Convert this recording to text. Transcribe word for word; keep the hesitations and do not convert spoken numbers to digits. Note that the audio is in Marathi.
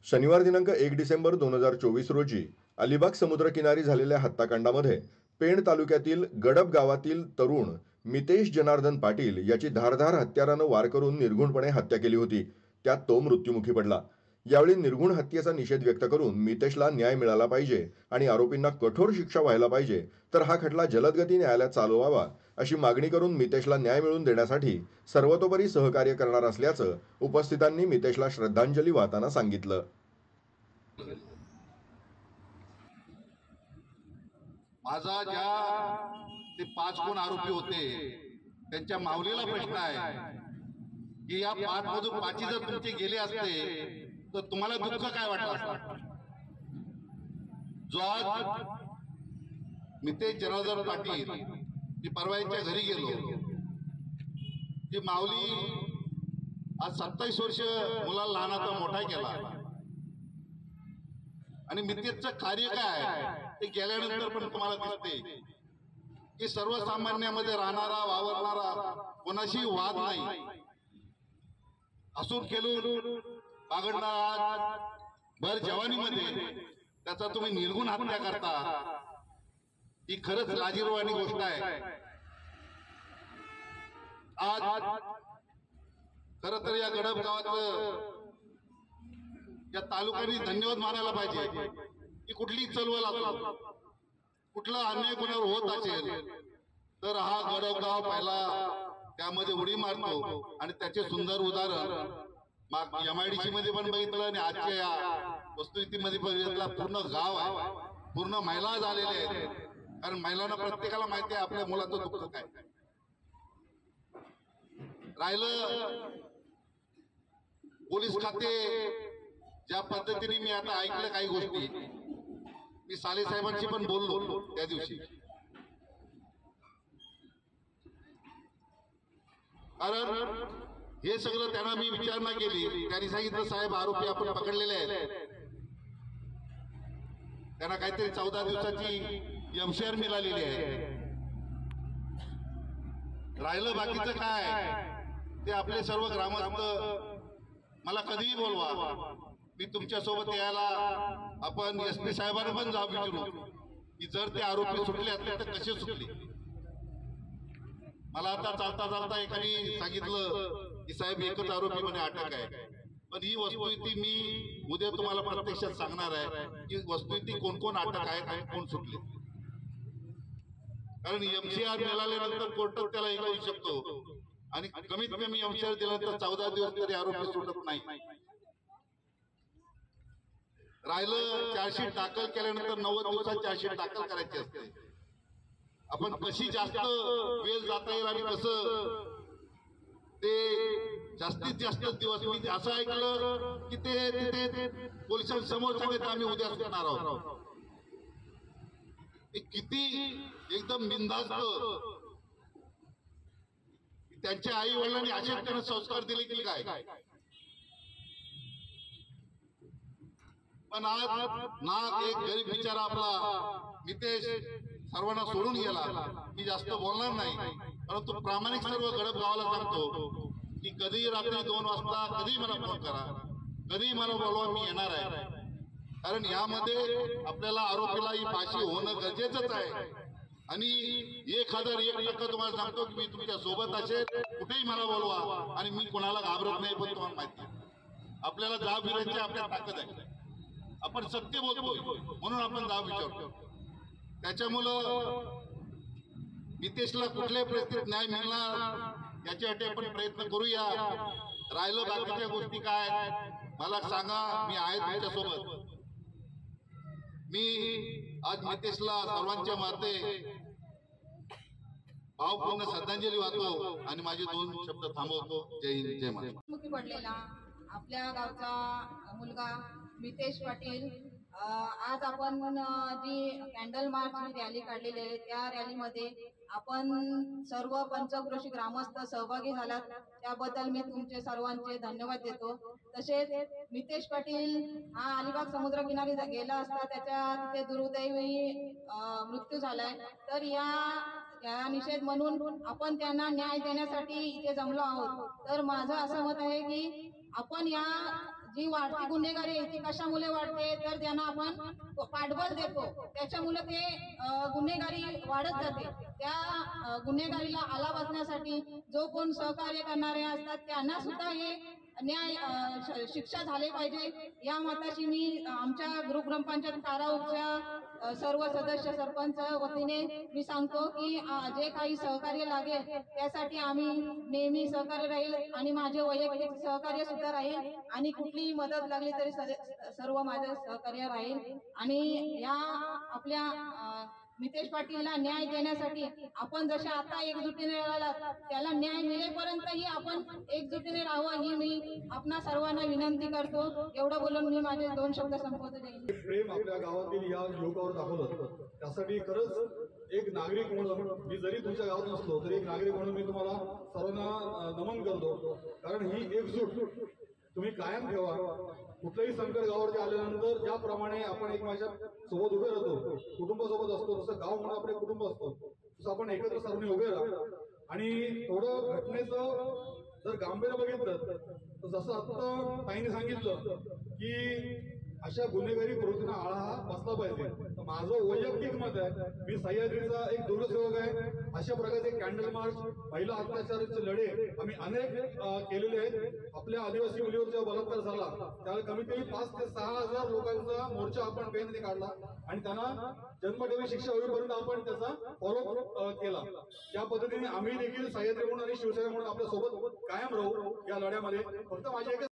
शनिवार दिनांक एक डिसेंबर दोन हजार चोवीस रोजी अलिबाग समुद्रकिनारी झालेल्या हत्याकांडामध्ये पेण तालुक्यातील गडब गावातील तरुण मितेश जनार्दन पाटील याची धारधार हत्यारानं वार करून निर्घुणपणे हत्या केली होती. त्यात तो मृत्युमुखी पडला. यावेळी निर्घुण हत्येचा निषेध व्यक्त करून मितेशला न्याय मिळाला पाहिजे आणि आरोपींना कठोर शिक्षा व्हायला पाहिजे, तर हा खटला जलदगती न्यायालयात चालवावा अशी मागणी करून मितेशला न्याय मिळवून देण्यासाठी सर्वतोपरी सहकार्य करणार असल्याचं उपस्थितांनी मितेशला श्रद्धांजली वाहताना सांगितलं. माझा ज्या ते पाच कोण आरोपी होते त्यांच्या माऊलीला प्रश्न आहे की या पाच मधून पाची जर तुमचे गेले असते तर तुम्हाला दुःख काय वाटलं असतं? जो आज मितेश जनार्दन पाटील मी परवाच्या घरी गेलो, ती माऊली आज सत्तावीस वर्ष मुलाला लहानाचा मोठा केला आणि मितेशचं कार्य काय ते गेल्यानंतर पण तुम्हाला दिसते की सर्वसामान्यामध्ये राहणारा वावरणारा कोणाशी वाद नाही, हसून खेळून बागडणारा भर जवानीमध्ये त्याचा तुम्ही निर्गुण हत्या करता, ही खरंच लाजिरवाणी गोष्ट आहे. आज खर तर या गडब गावातलं या तालुक्याने धन्यवाद मानायला पाहिजे की कुठली चळवळ असो, कुठला अन्याय कोणावर होत असेल तर हा गडब गाव पहिला त्यामध्ये उडी मारतो आणि त्याचे सुंदर उदाहरण एमआयडीसी मध्ये पण बघितलं आणि आजच्या या वस्तुस्थितीमध्ये बघितलं. पूर्ण गाव आहे, पूर्ण महिला झालेल्या आहेत, कारण महिलांना प्रत्येकाला माहिती आहे आपल्या मुलाचं दुःख काय. राहिलं पोलीस खाते, ज्या पद्धतीने मी आता ऐकलं काही गोष्टी, मी साले साहेबांशी पण बोललो त्या दिवशी, कारण हे सगळं त्यांना मी विचारणा केली. त्यांनी सांगितलं साहेब आरोपी आपण पकडलेले आहेत, त्यांना काहीतरी चौदा दिवसाची एमसीआर मिळालेली आहे. राहिलं बाकीचं काय ते आपले सर्व ग्रामस्थ मला कधीही बोलवा, मी तुमच्या सोबत यायला आपण एस पी साहेबांना पण जाऊ विचारू की जर ते आरोपी सुटले असते तर कसे सुटले. मला आता चालता चालता एकाने सांगितलं की साहेब एकच आरोपी म्हणे अटक आहे, पण ही वस्तुस्थिती मी उद्या तुम्हाला प्रत्यक्षात सांगणार आहे की वस्तुस्थिती कोण कोण अटक आहेत आणि कोण सुटले. कारण एमसीआर मिळाल्यानंतर कोर्टात त्याला हे करू शकतो आणि कमीत कमी एमसीआर दिल्यानंतर चौदा दिवस तरी आरोपी सुटत नाही. राहिलं चार्जशीट दाखल केल्यानंतर नव्वद दिवसात चार्जशीट दाखल करायची असते. आपण कशी जास्त वेळ जाता येईल आणि कसं ते जास्तीत जास्त दिवस. मी असं ऐकलं की ते तिथे पोलिसांसमोर सांगितलं आम्ही उद्या सुटणार आहोत. किती एकदम बिनधास्त. त्यांच्या आई वडिलांनी असे त्यांना संस्कार दिले की काय. पण आज ना एक गरीब बिचारा आपला मितेश सर्वांना सोडून गेला. मी जास्त बोलणार नाही, परंतु प्रामाणिक सर्व गडब गावाला सांगतो की कधी रात्री दोन वाजता कधी मला फोन करा, कधी मला बोलवा, मी येणार आहे. कारण यामध्ये आपल्याला आरोपीला ही फाशी होणं गरजेचंच आहे. आणि एक हजार एक टक्का तुम्हाला सांगतो की मी तुमच्या सोबत असेल, कुठेही मला बोलवा आणि मी कोणाला घाबरत नाही. पण तुम्हाला माहिती आपल्याला जाब विचारायची आपल्या ताकद आहे, आपण सत्य बोलतो म्हणून आपण जाब विचारतो. त्याच्यामुळं मितेशला कुठल्याही परिस्थितीत न्याय मिळणार याच्यासाठी आपण प्रयत्न करूया. राहिलं बाकीच्या गोष्टी काय मला सांगा, मी आहे तुमच्यासोबत. मी आज मितेशला सर्वांच्या माते भावपूर्ण श्रद्धांजली वाहतो आणि माझे दोन शब्द थांबवतो. जय हिंद, जय महाराष्ट्र. पडलेला आपल्या गावचा मुलगा मितेश पाटील, आज आपण जी कॅन्डल मार्च रॅली काढलेली आहे त्या रॅलीमध्ये आपण सर्व पंचक्रोशी ग्रामस्थ सहभागी झालात, त्याबद्दल मी तुमचे सर्वांचे धन्यवाद देतो. तसेच मितेश पाटील हा अलिबाग समुद्रकिनारी गेला असता त्याच्या तिथे दुर्दैवी मृत्यू झालाय. तर या या निषेध म्हणून आपण त्यांना न्याय देण्यासाठी इथे जमलो आहोत. तर माझं असं मत आहे की आपण या जी वाढती गुन्हेगारी आहे ती कशामुळे वाढते तर ज्यांना आपण पाठबळ देतो त्याच्यामुळे ते अ, गुन्हेगारी वाढत जाते. त्या अ, गुन्हेगारीला आला बसण्यासाठी जो कोण सहकार्य करणारे असतात त्यांना सुद्धा हे न्याय अ, श- शिक्षा झाले पाहिजे या मताशी मी अ, आमच्या ग्रुप ग्रामपंचायत काराऊच्या अ, सर्व सदस्य सरपंच वतीने मी सांगतो की अ, जे काही सहकार्य लागेल त्यासाठी आम्ही नेहमी सहकार्य राहील आणि माझे वैयक्तिक सहकार्य सुद्धा राहील आणि कुठलीही मदत लागली तरी सद- सर्व माझं सहकार्य राहील. आणि या आपल्या अ, मितेश पाटीलला न्याय देण्यासाठी आपण जसे आता एकजुटीने राहिलात त्याला न्याय मिळेपर्यंतही आपण एकजुटीने राहावं ही मी आपणा सर्वांना विनंती करतो. एवढं बोलून मी माझे दोन शब्द संपवतो. जय हिंद. प्रेम आपल्या गावातील या युवकावर दाखवलं त्यासाठी खरंच एक नागरिक म्हणून मी जरी तुमच्या गावात नसलो तरी एक नागरिक म्हणून मी तुम्हाला सर्वांना अं, नमन करतो. कारण ही एकजूट तुम्ही कायम ठेवा. कुठलंही संकट गावावरती आल्यानंतर ज्याप्रमाणे आपण एक माझ्या सोबत उभे राहतो कुटुंबासोबत असतो तसं गाव म्हणून आपले कुटुंब असतो तसं आपण एकत्र सर्वांनी उभे राहा. आणि थोडं घटनेचं जर गांभीर्य बघितलं तर जसं आता ताईने सांगितलं की अशा गुन्हेगारी प्रवृत्तींना आळा हा बसला पाहिजे. तर माझं वैयक्तिक मत आहे मी सह्याद्रीचा एक दुर्गसेवक आहे. अशा प्रकारचे कॅन्डल मार्च महिला अत्याचाराचे लढे आम्ही अनेक अं, केलेले आहेत. आपल्या आदिवासी मुलीवर जेव्हा बलात्कार झाला त्यावेळेला कमीत कमी पाच ते सहा हजार लोकांचा मोर्चा आपण पेनने काढला आणि त्यांना जन्मठेपी शिक्षा होईपर्यंत आपण त्याचा फॉलो केला. त्या पद्धतीने आम्ही देखील सह्याद्री म्हणून आणि शिवसेना म्हणून आपल्या सोबत कायम राहू या लढ्यामध्ये. फक्त माझी एक